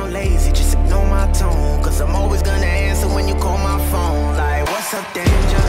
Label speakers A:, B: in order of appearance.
A: lazy, just ignore my tone. Cause I'm always gonna answer when you call my phone. Like, what's up, danger?